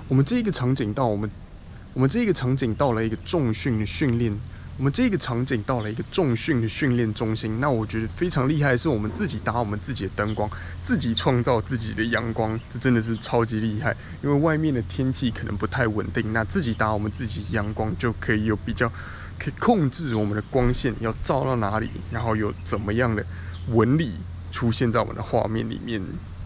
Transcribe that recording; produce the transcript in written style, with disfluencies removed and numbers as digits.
我们这一个场景到我们这个场景到了一个重训的训练，我们这个场景到了一个重训的训练中心。那我觉得非常厉害的是，我们自己打我们自己的灯光，自己创造自己的阳光，这真的是超级厉害。因为外面的天气可能不太稳定，那自己打我们自己阳光就可以有比较，可以控制我们的光线要照到哪里，然后有怎么样的纹理出现在我们的画面里面。